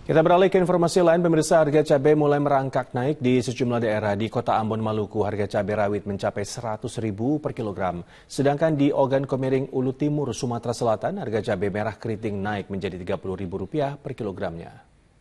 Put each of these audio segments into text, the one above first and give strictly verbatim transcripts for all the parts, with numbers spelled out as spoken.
Kita beralih ke informasi lain, pemirsa. Harga cabai mulai merangkak naik di sejumlah daerah. Di Kota Ambon, Maluku, harga cabai rawit mencapai seratus ribu per kilogram. Sedangkan di Ogan Komering, Ulu Timur, Sumatera Selatan, harga cabai merah keriting naik menjadi tiga puluh ribu rupiah per kilogramnya.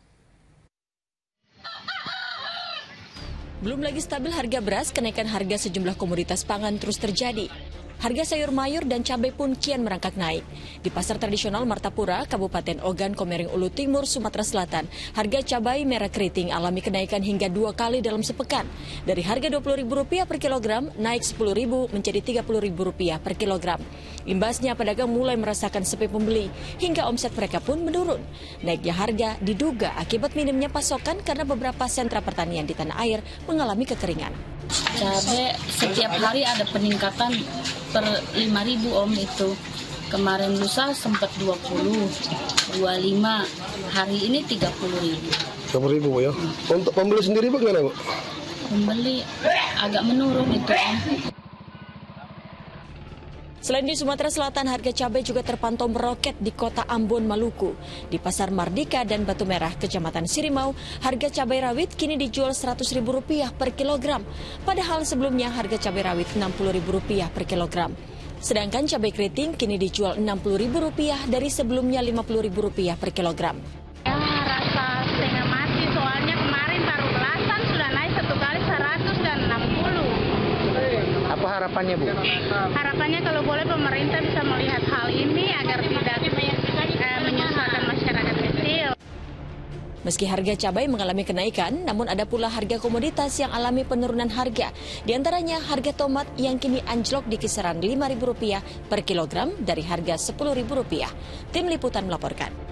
Belum lagi stabil harga beras, kenaikan harga sejumlah komoditas pangan terus terjadi. Harga sayur mayur dan cabai pun kian merangkak naik. Di pasar tradisional Martapura, Kabupaten Ogan Komering Ulu Timur, Sumatera Selatan, harga cabai merah keriting alami kenaikan hingga dua kali dalam sepekan. Dari harga dua puluh ribu rupiah per kilogram, naik sepuluh ribu menjadi tiga puluh ribu rupiah per kilogram. Imbasnya, pedagang mulai merasakan sepi pembeli, hingga omset mereka pun menurun. Naiknya harga diduga akibat minimnya pasokan karena beberapa sentra pertanian di tanah air mengalami kekeringan. Cabai setiap hari ada peningkatan per lima ribu om itu. Kemarin lusa sempat dua puluh, dua puluh lima, hari ini tiga puluh ribu. tiga puluh ribu ya. Untuk pembeli sendiri bagaimana Bu? Pembeli agak menurun itu om. Selain di Sumatera Selatan, harga cabai juga terpantau meroket di Kota Ambon, Maluku. Di Pasar Mardika dan Batu Merah, Kecamatan Sirimau, harga cabai rawit kini dijual seratus ribu rupiah per kilogram. Padahal sebelumnya harga cabai rawit enam puluh ribu rupiah per kilogram. Sedangkan cabai keriting kini dijual enam puluh ribu rupiah dari sebelumnya lima puluh ribu rupiah per kilogram. Ya, rasa setengah mati, soalnya kemarin baru belasan sudah naik satu kali seratus dan enam puluh. Apa harapannya Bu? Harapannya kalau boleh pemerintah bisa melihat hal ini agar tidak eh, menyusahkan masyarakat kecil. Meski harga cabai mengalami kenaikan, namun ada pula harga komoditas yang alami penurunan harga. Di antaranya harga tomat yang kini anjlok di kisaran lima ribu rupiah per kilogram dari harga sepuluh ribu rupiah. Tim Liputan melaporkan.